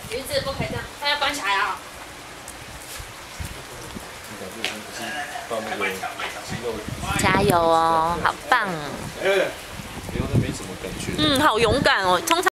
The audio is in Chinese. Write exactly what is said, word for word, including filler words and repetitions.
鱼子不可以这样，它要关起来啊。加油哦，好棒！ 哎，不要那没什么感觉。 嗯，好勇敢哦，通常。